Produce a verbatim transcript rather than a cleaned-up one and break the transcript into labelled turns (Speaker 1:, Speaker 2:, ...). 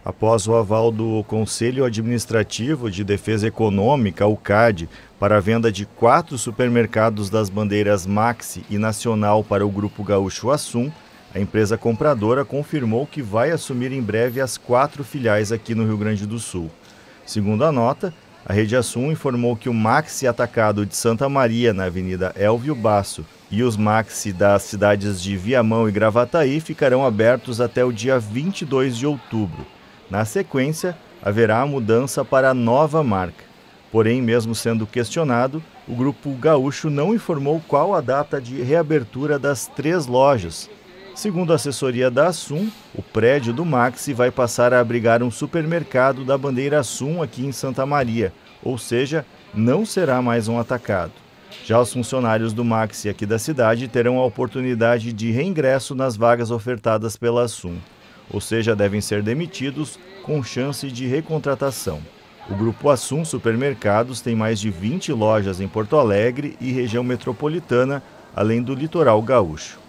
Speaker 1: Após o aval do Conselho Administrativo de Defesa Econômica, o CAD, para a venda de quatro supermercados das bandeiras Maxxi e Nacional para o Grupo Gaúcho Assum, a empresa compradora confirmou que vai assumir em breve as quatro filiais aqui no Rio Grande do Sul. Segundo a nota, a Rede Assum informou que o Maxxi Atacado de Santa Maria, na Avenida Elvio Basso, e os Maxxi das cidades de Viamão e Gravataí ficarão abertos até o dia vinte e dois de outubro. Na sequência, haverá a mudança para a nova marca. Porém, mesmo sendo questionado, o Grupo Gaúcho não informou qual a data de reabertura das três lojas. Segundo a assessoria da Assum, o prédio do Maxxi vai passar a abrigar um supermercado da bandeira Assum aqui em Santa Maria, ou seja, não será mais um atacado. Já os funcionários do Maxxi aqui da cidade terão a oportunidade de reingresso nas vagas ofertadas pela Assum, ou seja, devem ser demitidos com chance de recontratação. O Grupo Assum Supermercados tem mais de vinte lojas em Porto Alegre e região metropolitana, além do litoral gaúcho.